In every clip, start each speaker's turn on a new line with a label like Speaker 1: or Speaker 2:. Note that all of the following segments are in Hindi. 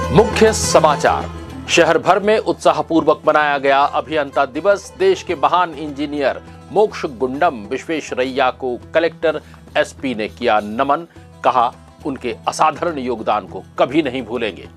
Speaker 1: मुख्य समाचार। शहर भर में उत्साहपूर्वक मनाया गया अभियंता दिवस। देश के महान इंजीनियर मोक्ष गुंडम विश्वेश्वरैया को कलेक्टर एसपी ने किया नमन। कहा, उनके असाधारण योगदान को कभी नहीं भूलेंगे।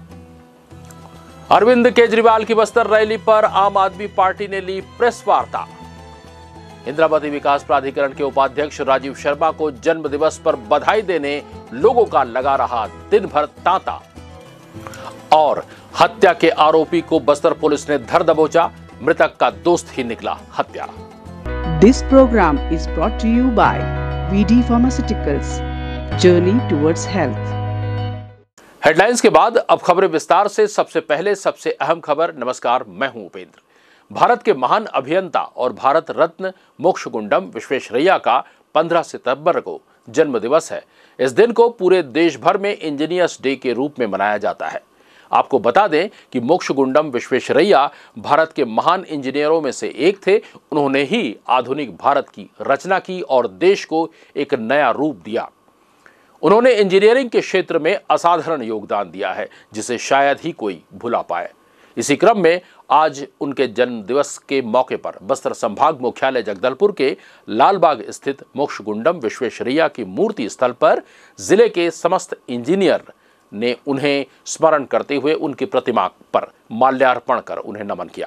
Speaker 1: अरविंद केजरीवाल की बस्तर रैली पर आम आदमी पार्टी ने ली प्रेस वार्ता। इंद्रावती विकास प्राधिकरण के उपाध्यक्ष राजीव शर्मा को जन्म दिवस पर बधाई देने लोगों का लगा रहा दिन भर तांता। और हत्या के आरोपी को बस्तर पुलिस ने धर दबोचा। मृतक का दोस्त ही निकला हत्यारा।
Speaker 2: This program is brought to you by VD pharmaceuticals, journey towards health.
Speaker 1: Headlines के बाद अब खबरें विस्तार से। सबसे पहले सबसे अहम खबर। नमस्कार, मैं हूं उपेंद्र। भारत के महान अभियंता और भारत रत्न मोक्ष गुंडम विश्वेश्वरैया का 15 सितंबर को जन्म दिवस है। इस दिन को पूरे देश भर में इंजीनियर्स डे के रूप में मनाया जाता है। आपको बता दें कि मोक्ष गुंडम विश्वेश्वरैया भारत के महान इंजीनियरों में से एक थे। उन्होंने ही आधुनिक भारत की रचना की और देश को एक नया रूप दिया। उन्होंने इंजीनियरिंग के क्षेत्र में असाधारण योगदान दिया है, जिसे शायद ही कोई भुला पाए। इसी क्रम में आज उनके जन्म दिवस के मौके पर बस्तर संभाग मुख्यालय जगदलपुर के लालबाग स्थित मोक्ष गुंडम विश्वेश्वरैया की मूर्ति स्थल पर जिले के समस्त इंजीनियर ने उन्हें स्मरण करते हुए उनकी प्रतिमा पर माल्यार्पण कर उन्हें नमन किया।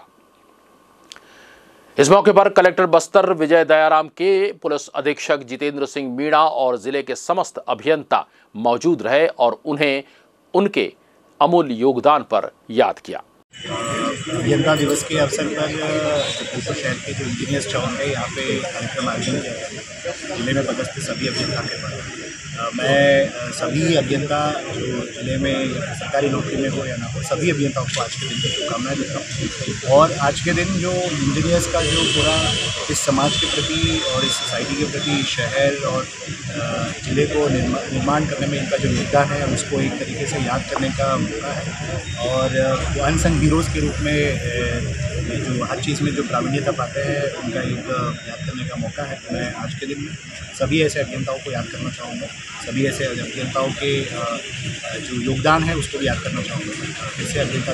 Speaker 1: इस मौके पर कलेक्टर बस्तर विजय दयाराम के, पुलिस अधीक्षक जितेंद्र सिंह मीणा और जिले के समस्त अभियंता मौजूद रहे और उन्हें उनके अमूल्य योगदान पर याद किया।
Speaker 3: अभियंता दिवस के अवसर पर जगदलपुर शहर के जो इंजीनियर्स चौक है, यहाँ पे कार्यक्रम आयोजन किया गया। जिले में पदस्थ सभी अभियंता के पास मैं सभी अभियंता जो जिले में सरकारी नौकरी में हो या ना हो, सभी अभियंताओं को आज के दिन की शुभकामनाएं देता हूँ। और आज के दिन जो इंजीनियर्स का जो पूरा इस समाज के प्रति और इस सोसाइटी के प्रति, शहर और जिले को निर्माण करने में इनका जो योगदान है, उसको एक तरीके से याद करने का मौका है। और वो अनसंग हीरोज़ के रूप में जो हर चीज़ में जो प्रावीण्यता पाते हैं, उनका एक याद करने का मौका है। मैं आज के दिन में सभी ऐसे अभियंताओं को याद करना चाहूँगा। सभी ऐसे अभियंताओं के जो योगदान है उसको भी याद करना चाहूँगा। ऐसे अभियंता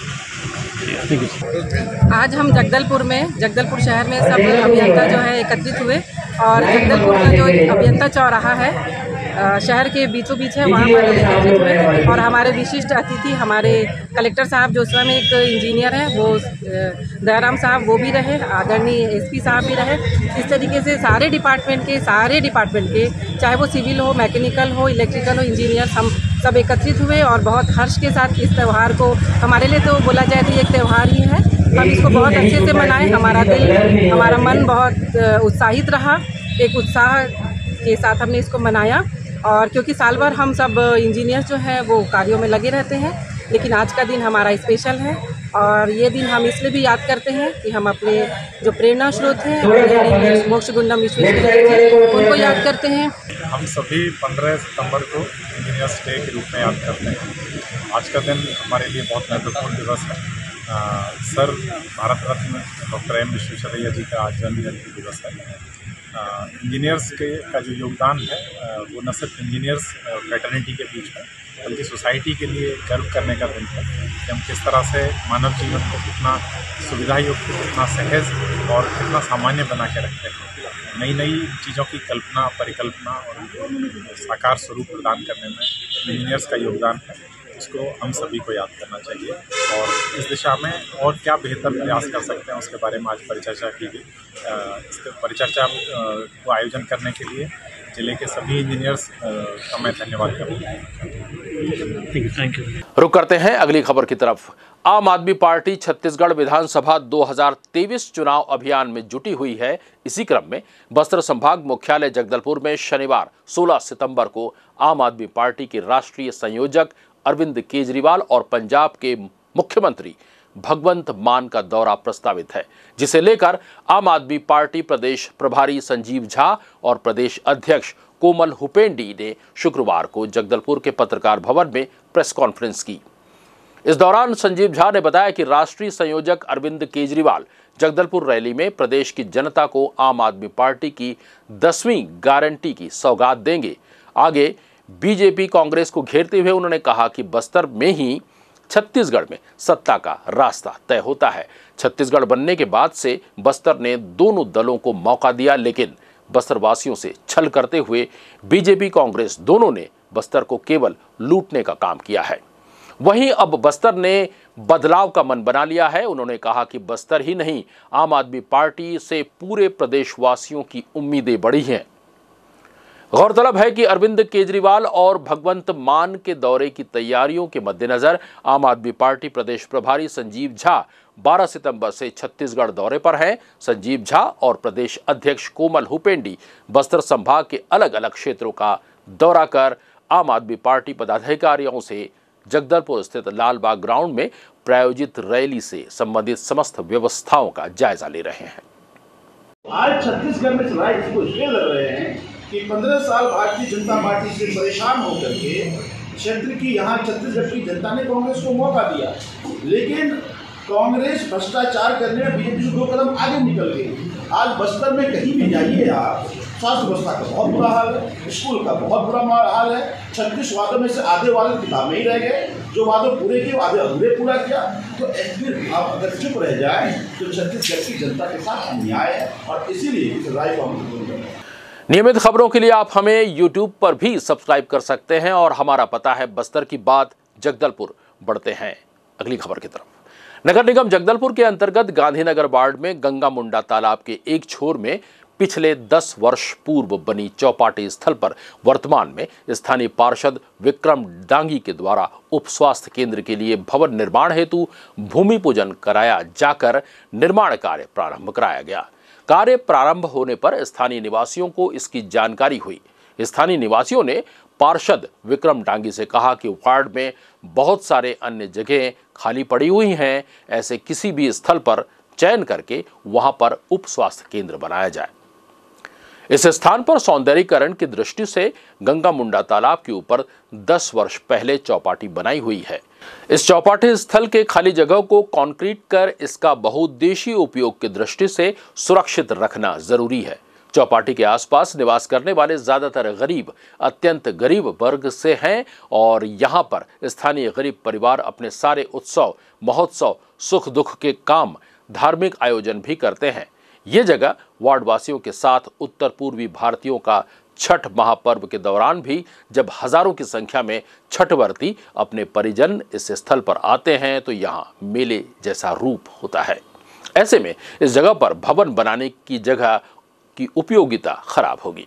Speaker 4: आज हम जगदलपुर शहर में सब अभियंता जो है एकत्रित हुए और जगदलपुर का जो अभियंता चौराहा है शहर के बीचों बीच है, वहाँ पर एकत्रित हुए। और हमारे विशिष्ट अतिथि हमारे कलेक्टर साहब जो स्वयं एक इंजीनियर हैं, वो दयाराम साहब वो भी रहे, आदरणीय एसपी साहब भी रहे। इस तरीके से सारे डिपार्टमेंट के, चाहे वो सिविल हो, मैकेनिकल हो, इलेक्ट्रिकल हो, इंजीनियर, हम सब एकत्रित हुए और बहुत हर्ष के साथ इस त्यौहार को, हमारे लिए तो बोला जाए तो एक त्यौहार ही है, हम इसको बहुत अच्छे से मनाएं। हमारा मन बहुत उत्साहित रहा, एक उत्साह के साथ हमने इसको मनाया। और क्योंकि साल भर हम सब इंजीनियर्स जो हैं वो कार्यों में लगे रहते हैं, लेकिन आज का दिन हमारा स्पेशल है। और ये दिन हम इसलिए भी याद करते हैं कि हम अपने जो प्रेरणा स्रोत हैं मोक्ष गुंडम विश्वेश्वरैया उनको याद करते हैं।
Speaker 5: हम सभी 15 सितंबर को इंजीनियर्स डे के रूप में याद करते हैं। आज का दिन हमारे लिए बहुत महत्वपूर्ण दिवस है। Sir Bharat Ratna doctor M Visvesvaraya ji का आज जन्मदिन दिवस है। इंजीनियर्स का जो योगदान है वो न सिर्फ इंजीनियर्स फ्रेटर्निटी के बीच में, बल्कि सोसाइटी के लिए गर्व करने का दिन है कि हम किस तरह से मानव जीवन को कितना सुविधायुक्त, कितना सहज और कितना सामान्य बना के रखते हैं। नई नई चीज़ों की कल्पना, परिकल्पना और साकार स्वरूप प्रदान करने में इंजीनियर्स का योगदान है, इसको हम सभी को याद करना चाहिए। और इस दिशा में और क्या बेहतर प्रयास कर सकते हैं, उसके बारे में आज परिचर्चा की गई। इस परिचर्चा को आयोजन करने के लिए जिले के सभी इंजीनियर्स का मैं धन्यवाद करूँगा।
Speaker 1: Thank you. रुक करते हैं अगली खबर की तरफ। आम आदमी पार्टी छत्तीसगढ़ विधानसभा 2023 चुनाव अभियान में जुटी हुई है। इसी क्रम में बस्तर संभाग मुख्यालय जगदलपुर में शनिवार 16 सितंबर को आम आदमी पार्टी के राष्ट्रीय संयोजक अरविंद केजरीवाल और पंजाब के मुख्यमंत्री भगवंत मान का दौरा प्रस्तावित है, जिसे लेकर आम आदमी पार्टी प्रदेश प्रभारी संजीव झा और प्रदेश अध्यक्ष कोमल हुपेंडी ने शुक्रवार को जगदलपुर के पत्रकार भवन में प्रेस कॉन्फ्रेंस की। इस दौरान संजीव झा ने बताया कि राष्ट्रीय संयोजक अरविंद केजरीवाल जगदलपुर रैली में प्रदेश की जनता को आम आदमी पार्टी की 10वीं गारंटी की सौगात देंगे। आगे बीजेपी कांग्रेस को घेरते हुए उन्होंने कहा कि बस्तर में ही छत्तीसगढ़ में सत्ता का रास्ता तय होता है। छत्तीसगढ़ बनने के बाद से बस्तर ने दोनों दलों को मौका दिया, लेकिन बस्तर वासियों से छल करते हुए बीजेपी कांग्रेस दोनों ने बस्तर को केवल लूटने का काम किया है। वहीं अब बस्तर ने बदलाव का मन बना लिया है। उन्होंने कहा कि बस्तर ही नहीं, आम आदमी पार्टी से पूरे प्रदेशवासियों की उम्मीदें बढ़ी हैं। गौरतलब है कि अरविंद केजरीवाल और भगवंत मान के दौरे की तैयारियों के मद्देनजर आम आदमी पार्टी प्रदेश प्रभारी संजीव झा 12 सितंबर से छत्तीसगढ़ दौरे पर हैं। संजीव झा और प्रदेश अध्यक्ष कोमल हुपेंडी बस्तर संभाग के अलग अलग क्षेत्रों का दौरा कर आम आदमी पार्टी पदाधिकारियों से जगदलपुर स्थित लालबाग ग्राउंड में प्रायोजित रैली से संबंधित समस्त व्यवस्थाओं का जायजा ले रहे हैं।
Speaker 6: आज छत्तीसगढ़ में चुनाव इसको इसलिए लड़ रहे हैं कि 15 साल भारतीय जनता पार्टी से परेशान होकर के क्षेत्र की यहाँ छत्तीसगढ़ की जनता ने कांग्रेस को मौका दिया, लेकिन कांग्रेस भ्रष्टाचार करने में बीजेपी से 2 कदम आगे निकल गई। आज बस्तर में कहीं भी जाइए आप, स्वास्थ्य व्यवस्था का बहुत बुरा हाल है, स्कूल का बहुत बुरा हाल है। 36 वादों में से आधे वादे किताब में ही रह गए, जो वादे पूरे किए आधे अधूरे पूरा किया। तो फिर आप अगर चुप रह जाए तो छत्तीसगढ़ की जनता के साथ अन्याय है, और इसीलिए इस राय को हम कबूल करते हैं।
Speaker 1: नियमित खबरों के लिए आप हमें YouTube पर भी सब्सक्राइब कर सकते हैं और हमारा पता है बस्तर की बात जगदलपुर। बढ़ते हैं अगली खबर की तरफ। नगर निगम जगदलपुर के अंतर्गत गांधीनगर वार्ड में गंगा मुंडा तालाब के एक छोर में पिछले 10 वर्ष पूर्व बनी चौपाटी स्थल पर वर्तमान में स्थानीय पार्षद विक्रम डांगी के द्वारा उप स्वास्थ्य केंद्र के लिए भवन निर्माण हेतु भूमि पूजन कराया जाकर निर्माण कार्य प्रारंभ कराया गया। कार्य प्रारंभ होने पर स्थानीय निवासियों को इसकी जानकारी हुई। स्थानीय निवासियों ने पार्षद विक्रम डांगी से कहा कि वार्ड में बहुत सारे अन्य जगहें खाली पड़ी हुई हैं, ऐसे किसी भी स्थल पर चयन करके वहां पर उप स्वास्थ्य केंद्र बनाया जाए। इस स्थान पर सौंदर्यीकरण की दृष्टि से गंगा मुंडा तालाब के ऊपर 10 वर्ष पहले चौपाटी बनाई हुई है। इस चौपाटी स्थल के खाली जगह को कंक्रीट कर इसका बहुउद्देशीय उपयोग की दृष्टि से सुरक्षित रखना जरूरी है। चौपाटी के आसपास निवास करने वाले ज्यादातर गरीब अत्यंत गरीब वर्ग से हैं और यहाँ पर स्थानीय गरीब परिवार अपने सारे उत्सव, महोत्सव, सुख दुख के काम, धार्मिक आयोजन भी करते हैं। ये जगह वार्ड वासियों के साथ उत्तर पूर्वी भारतीयों का छठ महापर्व के दौरान भी जब हजारों की संख्या में छठ व्रती अपने परिजन इस स्थल पर आते हैं तो यहाँ मेले जैसा रूप होता है। ऐसे में इस जगह पर भवन बनाने की जगह की उपयोगिता खराब होगी।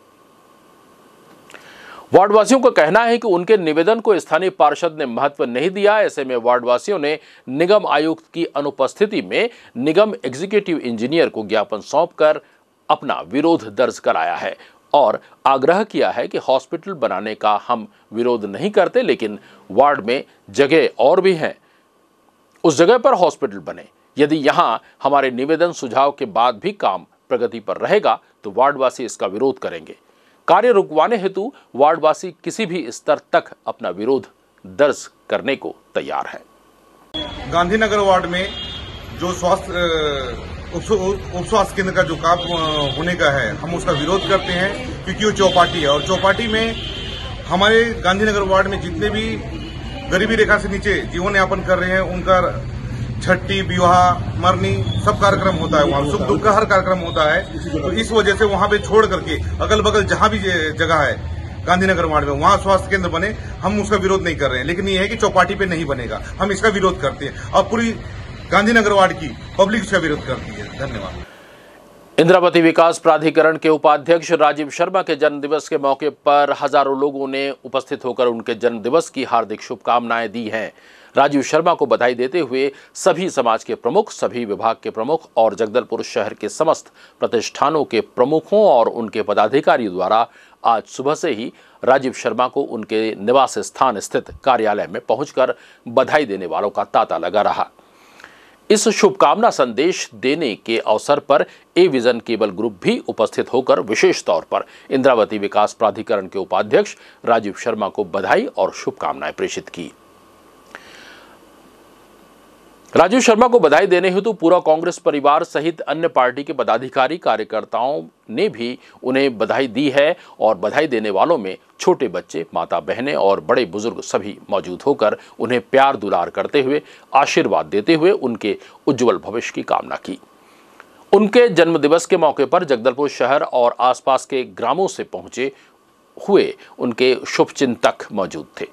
Speaker 1: वार्डवासियों का कहना है कि उनके निवेदन को स्थानीय पार्षद ने महत्व नहीं दिया। ऐसे में वार्डवासियों ने निगम आयुक्त की अनुपस्थिति में निगम एग्जीक्यूटिव इंजीनियर को ज्ञापन सौंपकर अपना विरोध दर्ज कराया है और आग्रह किया है कि हॉस्पिटल बनाने का हम विरोध नहीं करते, लेकिन वार्ड में जगह और भी हैं, उस जगह पर हॉस्पिटल बने। यदि यहां हमारे निवेदन सुझाव के बाद भी काम प्रगति पर रहेगा तो वार्डवासी इसका विरोध करेंगे। कार्य रुकवाने हेतु वार्डवासी किसी भी स्तर तक अपना विरोध दर्ज करने को तैयार है।
Speaker 7: गांधीनगर वार्ड में जो उप स्वास्थ्य केंद्र का जो काम होने का है, हम उसका विरोध करते हैं क्योंकि वो चौपाटी है और चौपाटी में हमारे गांधीनगर वार्ड में जितने भी गरीबी रेखा से नीचे जीवन यापन कर रहे हैं उनका छठी, विवाह, मरनी सब कार्यक्रम होता है, वहाँ सुख दुख का हर कार्यक्रम होता है। तो इस वजह से वहाँ पे छोड़ करके अगल बगल जहाँ भी जगह है गांधीनगर वार्ड में वहाँ स्वास्थ्य केंद्र बने, हम उसका विरोध नहीं कर रहे हैं। लेकिन ये है कि चौपाटी पे नहीं बनेगा, हम इसका विरोध करते हैं और पूरी गांधीनगर वार्ड की पब्लिक इसका विरोध करती है। धन्यवाद।
Speaker 1: इंद्रावती विकास प्राधिकरण के उपाध्यक्ष राजीव शर्मा के जन्मदिवस के मौके पर हजारों लोगों ने उपस्थित होकर उनके जन्मदिवस की हार्दिक शुभकामनाएं दी हैं। राजीव शर्मा को बधाई देते हुए सभी समाज के प्रमुख, सभी विभाग के प्रमुख और जगदलपुर शहर के समस्त प्रतिष्ठानों के प्रमुखों और उनके पदाधिकारी द्वारा आज सुबह से ही राजीव शर्मा को उनके निवास स्थान स्थित कार्यालय में पहुंचकर बधाई देने वालों का तांता लगा रहा। इस शुभकामना संदेश देने के अवसर पर ए विजन केबल ग्रुप भी उपस्थित होकर विशेष तौर पर इंद्रावती विकास प्राधिकरण के उपाध्यक्ष राजीव शर्मा को बधाई और शुभकामनाएं प्रेषित की। राजू शर्मा को बधाई देने हेतु पूरा कांग्रेस परिवार सहित अन्य पार्टी के पदाधिकारी कार्यकर्ताओं ने भी उन्हें बधाई दी है और बधाई देने वालों में छोटे बच्चे, माता बहनें और बड़े बुजुर्ग सभी मौजूद होकर उन्हें प्यार दुलार करते हुए आशीर्वाद देते हुए उनके उज्जवल भविष्य की कामना की। उनके जन्मदिवस के मौके पर जगदलपुर शहर और आसपास के ग्रामों से पहुंचे हुए उनके शुभचिंतक मौजूद थे।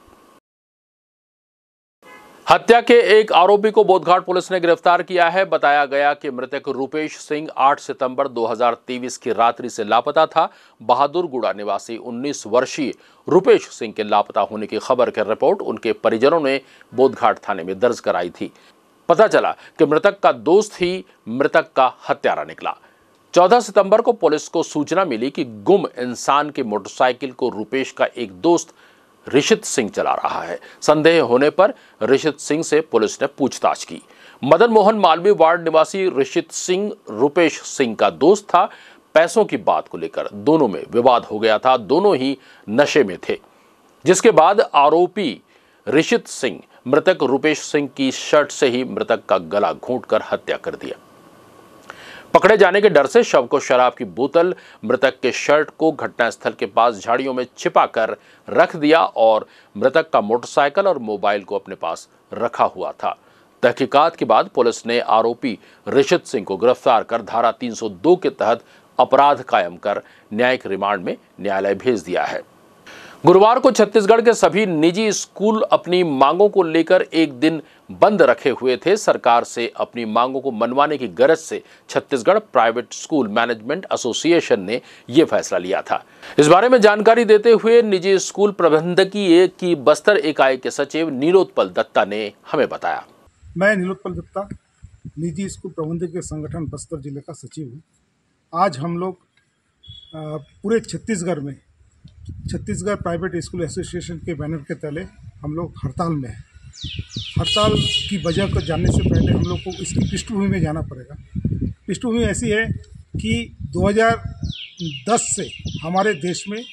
Speaker 1: हत्या के एक आरोपी को बोधघाट पुलिस ने गिरफ्तार किया है। बताया गया कि मृतक रूपेश सिंह 8 सितंबर 2023 की रात्रि से लापता था। बहादुरगुड़ा निवासी 19 वर्षीय रूपेश सिंह के लापता होने की खबर की रिपोर्ट उनके परिजनों ने बोधघाट थाने में दर्ज कराई थी। पता चला कि मृतक का दोस्त ही मृतक का हत्यारा निकला। 14 सितंबर को पुलिस को सूचना मिली कि गुम इंसान की मोटरसाइकिल को रूपेश का एक दोस्त ऋषित सिंह चला रहा है। संदेह होने पर ऋषित सिंह से पुलिस ने पूछताछ की। मदन मोहन मालवीय वार्ड निवासी ऋषित सिंह रूपेश सिंह का दोस्त था। पैसों की बात को लेकर दोनों में विवाद हो गया था। दोनों ही नशे में थे, जिसके बाद आरोपी ऋषित सिंह मृतक रूपेश सिंह की शर्ट से ही मृतक का गला घोंटकर हत्या कर दिया। पकड़े जाने के डर से शव को शराब की बोतल, मृतक के शर्ट को घटनास्थल के पास झाड़ियों में छिपाकर रख दिया और मृतक का मोटरसाइकिल और मोबाइल को अपने पास रखा हुआ था। तहकीकात के बाद पुलिस ने आरोपी ऋषित सिंह को गिरफ्तार कर धारा 302 के तहत अपराध कायम कर न्यायिक रिमांड में न्यायालय भेज दिया है। गुरुवार को छत्तीसगढ़ के सभी निजी स्कूल अपनी मांगों को लेकर एक दिन बंद रखे हुए थे। सरकार से अपनी मांगों को मनवाने की गरज से Chhattisgarh private school management association ने यह फैसला लिया था। इस बारे में जानकारी देते हुए निजी स्कूल प्रबंधकीय की बस्तर इकाई के सचिव नीलोत्पल दत्ता ने हमें बताया।
Speaker 8: मैं नीलोत्पल दत्ता, निजी स्कूल प्रबंधकीय संगठन बस्तर जिले का सचिव हूँ। आज हम लोग पूरे छत्तीसगढ़ में छत्तीसगढ़ प्राइवेट स्कूल एसोसिएशन के बैनर के तले हम लोग हड़ताल में हैं। हड़ताल की वजह को जानने से पहले हम लोग को इसकी पृष्ठभूमि में जाना पड़ेगा। पृष्ठभूमि ऐसी है कि 2010 से हमारे देश में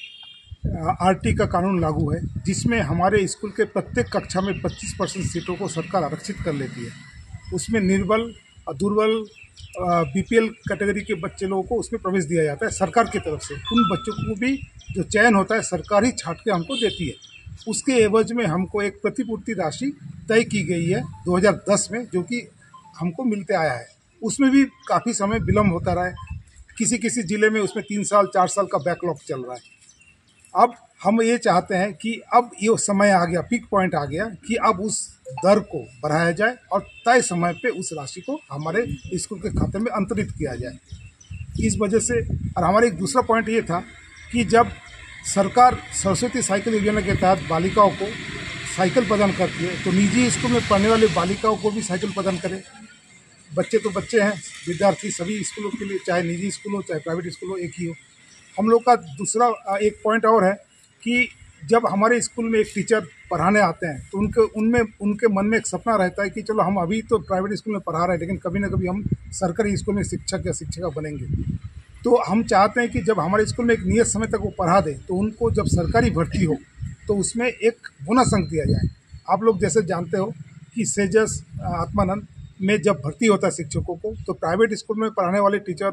Speaker 8: आरटी का कानून लागू है, जिसमें हमारे स्कूल के प्रत्येक कक्षा में 25% सीटों को सरकार आरक्षित कर लेती है। उसमें निर्बल, दुर्बल, बीपीएल कैटेगरी के बच्चे लोगों को उसमें प्रवेश दिया जाता है सरकार की तरफ से। उन बच्चों को भी जो चयन होता है सरकार ही छांट के हमको देती है। उसके एवज में हमको एक प्रतिपूर्ति राशि तय की गई है 2010 में, जो कि हमको मिलते आया है। उसमें भी काफ़ी समय विलम्ब होता रहा है। किसी किसी ज़िले में उसमें 3 साल 4 साल का बैकलॉग चल रहा है। अब हम ये चाहते हैं कि अब ये समय आ गया, पीक पॉइंट आ गया कि अब उस दर को बढ़ाया जाए और तय समय पे उस राशि को हमारे स्कूल के खाते में अंतरित किया जाए। इस वजह से और हमारा एक दूसरा पॉइंट ये था कि जब सरकार सरस्वती साइकिल योजना के तहत बालिकाओं को साइकिल प्रदान करती है, तो निजी स्कूल में पढ़ने वाली बालिकाओं को भी साइकिल प्रदान करे। बच्चे तो बच्चे हैं, विद्यार्थी सभी स्कूलों के लिए, चाहे निजी स्कूल हो चाहे प्राइवेट स्कूल हो, एक ही हो। हम लोग का दूसरा एक पॉइंट और है कि जब हमारे स्कूल में एक टीचर पढ़ाने आते हैं तो उनके मन में एक सपना रहता है कि चलो हम अभी तो प्राइवेट स्कूल में पढ़ा रहे हैं, लेकिन कभी ना कभी हम सरकारी स्कूल में शिक्षक या शिक्षिका बनेंगे। तो हम चाहते हैं कि जब हमारे स्कूल में एक नियत समय तक वो पढ़ा दे, तो उनको जब सरकारी भर्ती हो तो उसमें एक बोनस अंक दिया जाए। आप लोग जैसे जानते हो कि सेजस, आत्मानंद में जब भर्ती होता है शिक्षकों को, तो प्राइवेट स्कूल में पढ़ाने वाले टीचर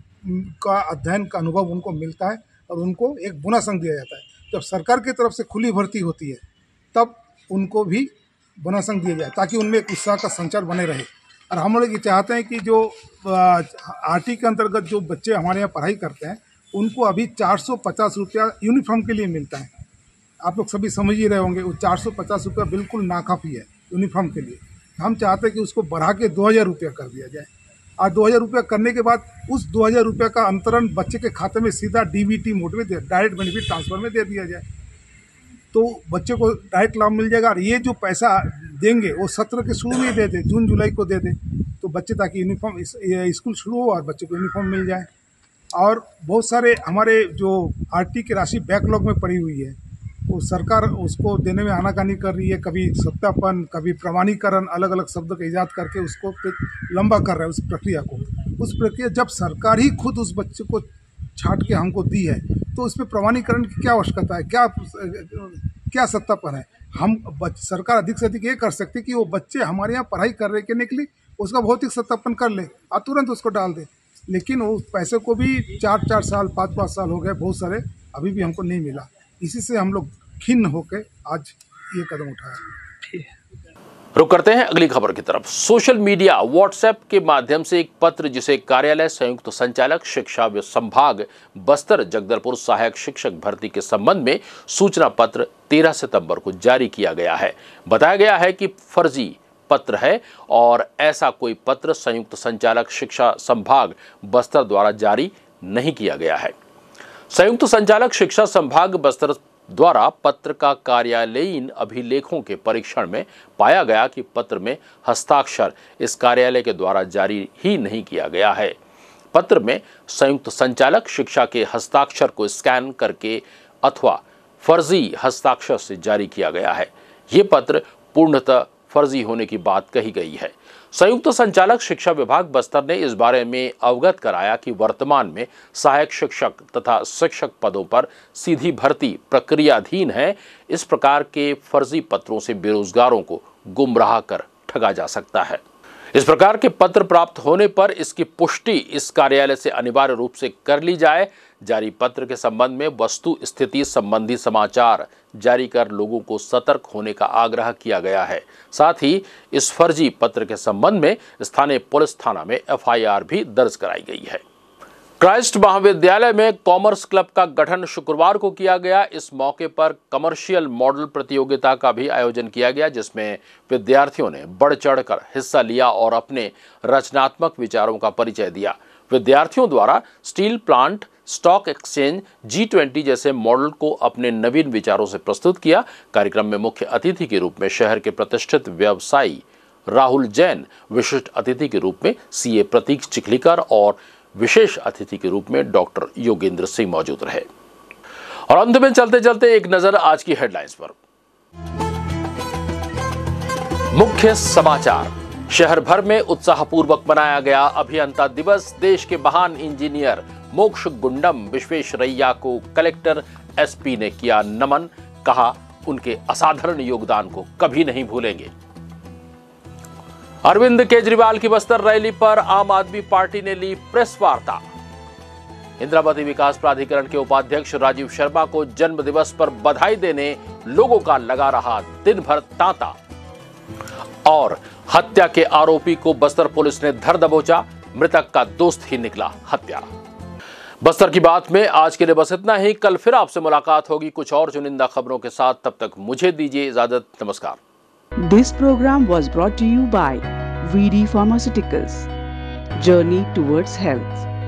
Speaker 8: का अध्ययन का अनुभव उनको मिलता है और उनको एक बोनस अंक दिया जाता है। जब सरकार की तरफ से खुली भर्ती होती है तब उनको भी बोनस अंक दिया जाए, ताकि उनमें एक उत्साह का संचार बने रहे। और हम लोग ये चाहते हैं कि जो आरटी के अंतर्गत जो बच्चे हमारे यहाँ पढ़ाई करते हैं उनको अभी 450 रुपया यूनिफॉर्म के लिए मिलता है। आप लोग सभी समझ ही रहे होंगे, वो 450 रुपया बिल्कुल नाकाफ़ी है यूनिफॉर्म के लिए। हम चाहते हैं कि उसको बढ़ा के 2000 रुपया कर दिया जाए, और 2000 रुपया करने के बाद उस 2000 रुपये का अंतरण बच्चे के खाते में सीधा डीबीटी मोड में डायरेक्ट बेनिफिट ट्रांसफर में दे दिया जाए, तो बच्चे को डायरेक्ट लाभ मिल जाएगा। और ये जो पैसा देंगे वो सत्र के शुरू में दे दे, जून जुलाई को दे दे, तो बच्चे ताकि यूनिफॉर्म स्कूल शुरू हो और बच्चे को यूनिफॉर्म मिल जाए। और बहुत सारे हमारे जो आरटी की राशि बैकलॉग में पड़ी हुई है, वो सरकार उसको देने में आनाकानी कर रही है। कभी सत्यापन, कभी प्रमाणीकरण, अलग अलग शब्दों का ईजाद करके उसको लंबा कर रहा है उस प्रक्रिया को। उस प्रक्रिया जब सरकार ही खुद उस बच्चे को छांट के हमको दी है, तो उसमें प्रमाणीकरण की क्या आवश्यकता है, क्या सत्यापन है? सरकार अधिक से अधिक ये कर सकती कि वो बच्चे हमारे यहाँ पढ़ाई करने के लिए उसका भौतिक सत्यापन कर ले और तुरंत उसको डाल दे, लेकिन उस पैसे को भी 4-4 साल 5-5 साल हो गए, बहुत सारे अभी भी हमको नहीं मिला। इसी से हम लोग खिन्न होकर आज ये कदम उठाया।
Speaker 1: रुक करते हैं अगली खबर की तरफ। सोशल मीडिया व्हाट्सएप के माध्यम से एक पत्र जिसे कार्यालय संयुक्त संचालक शिक्षा संभाग बस्तर जगदलपुर सहायक शिक्षक भर्ती के संबंध में सूचना पत्र 13 सितंबर को जारी किया गया है। बताया गया है कि फर्जी पत्र है और ऐसा कोई पत्र संयुक्त संचालक शिक्षा संभाग बस्तर द्वारा जारी नहीं किया गया है। संयुक्त संचालक शिक्षा संभाग बस्तर द्वारा पत्र का कार्यालयीन अभिलेखों के परीक्षण में पाया गया कि पत्र में हस्ताक्षर इस कार्यालय के द्वारा जारी ही नहीं किया गया है। पत्र में संयुक्त संचालक शिक्षा के हस्ताक्षर को स्कैन करके अथवा फर्जी हस्ताक्षर से जारी किया गया है। ये पत्र पूर्णतः फर्जी होने की बात कही गई है। संयुक्त संचालक शिक्षा विभाग बस्तर ने इस बारे में अवगत कराया कि वर्तमान में सहायक शिक्षक तथा शिक्षक पदों पर सीधी भर्ती प्रक्रियाधीन है। इस प्रकार के फर्जी पत्रों से बेरोजगारों को गुमराह कर ठगा जा सकता है। इस प्रकार के पत्र प्राप्त होने पर इसकी पुष्टि इस कार्यालय से अनिवार्य रूप से कर ली जाए। जारी पत्र के संबंध में वस्तु स्थिति संबंधी समाचार जारी कर लोगों को सतर्क होने का आग्रह किया गया है। साथ ही इस फर्जी पत्र के संबंध में स्थानीय पुलिस थाना में एफआईआर भी दर्ज कराई गई है। क्राइस्ट महाविद्यालय में कॉमर्स क्लब का गठन शुक्रवार को किया गया। इस मौके पर कमर्शियल मॉडल प्रतियोगिता का भी आयोजन किया गया, जिसमें विद्यार्थियों ने बढ़ चढ़कर हिस्सा लिया और अपने रचनात्मक विचारों का परिचय दिया। विद्यार्थियों द्वारा steel plant, stock exchange, G20 जैसे मॉडल को अपने नवीन विचारों से प्रस्तुत किया। कार्यक्रम में मुख्य अतिथि के रूप में शहर के प्रतिष्ठित व्यवसायी राहुल जैन, विशिष्ट अतिथि के रूप में CA प्रतीक चिखलीकर और विशेष अतिथि के रूप में डॉक्टर योगेंद्र सिंह मौजूद रहे। और अंत में चलते चलते एक नजर आज की हेडलाइंस पर। मुख्य समाचार। शहर भर में उत्साहपूर्वक मनाया गया अभियंता दिवस। देश के महान इंजीनियर मोक्ष गुंडम विश्वेश्वरैया को कलेक्टर SP ने किया नमन। कहा उनके असाधारण योगदान को कभी नहीं भूलेंगे। अरविंद केजरीवाल की बस्तर रैली पर आम आदमी पार्टी ने ली प्रेस वार्ता। इंद्रावती विकास प्राधिकरण के उपाध्यक्ष राजीव शर्मा को जन्म दिवस पर बधाई देने लोगों का लगा रहा दिन भर तांता। और हत्या के आरोपी को बस्तर पुलिस ने धर दबोचा। मृतक का दोस्त ही निकला हत्यारा। बस्तर की बात में आज के लिए बस इतना ही। कल फिर आपसे मुलाकात होगी कुछ और चुनिंदा खबरों के साथ। तब तक मुझे दीजिए इजाजत। नमस्कार।
Speaker 2: This program was brought to you by VD Pharmaceuticals. Journey towards health.